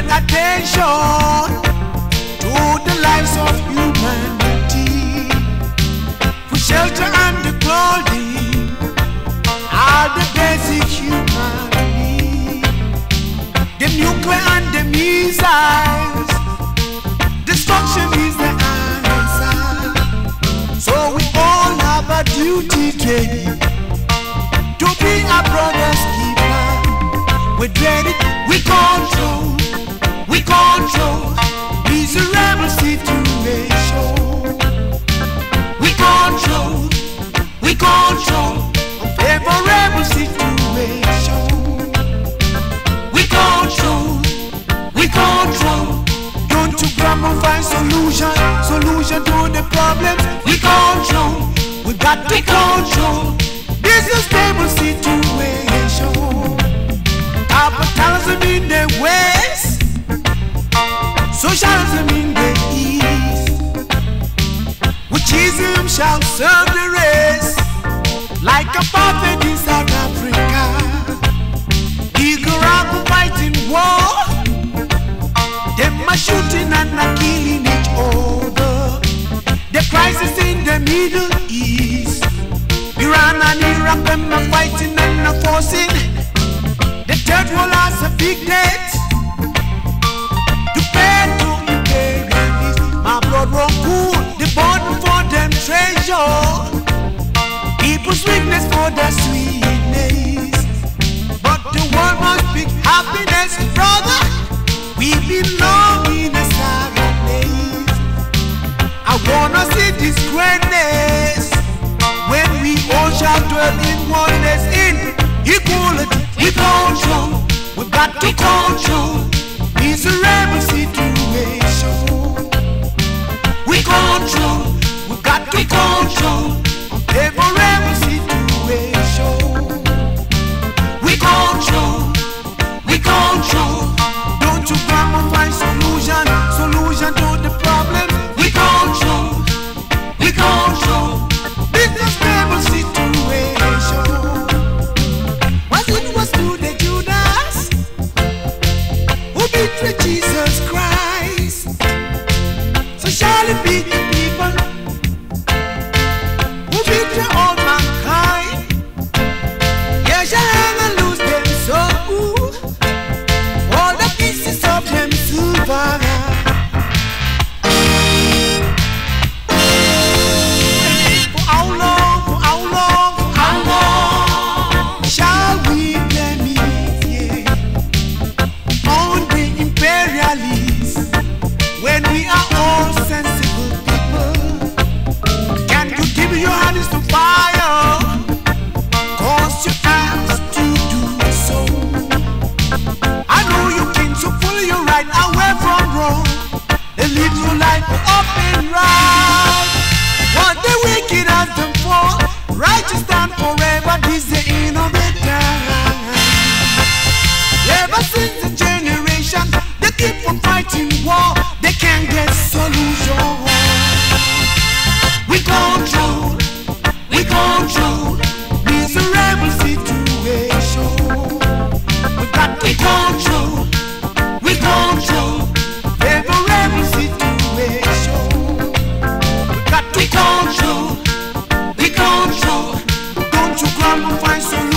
attention to the lives of humanity. For shelter and the clothing are the basic human need. The nuclear and the missiles, destruction is the answer. So we all have a duty to be our brother's keeper. We're ready, we control miserable situation. We control unfavorable situation. We control. Don't you grab and find solution to the problems. We control. We got to control this unstable situation. Capitalism in the west, socialism in the east. Witchism shall serve the race like apartheid in South Africa. Nicaragua fighting war, them are shooting and are killing each other. The crisis in the Middle East, Iran and Iraq, them are fighting and are forcing the third world has a big debt to pay to imperialists. My blood run cool, the burden for them treasure, people's weakness for their sweetness. But the world must be happiness, brother. We belong in a sadness. I wanna see this greatness when we all shall dwell in oneness in equality. We control, we got to control miserable situation. We control, we got to control unfavorable situation. We control. Don't you grab and find solution to the problem. We control this unstable situation. Was to the Judas who betrayed Jesus Christ. So shall it be the people who betray all mankind. Yeah, shall ever lose them soul, all the pieces of them silver. When we are all sensible people, can you give your hands to fire? Cause your hands to do so. I know you can, so pull you right away from wrong and live your life up and right. What the wicked has done for, righteous stand forever. This is the end of the time. Ever since the generation, they keep on fighting war. They can't get solution. We control miserable situation. We got to control favorable situation. We got to control. Don't you come and find solution.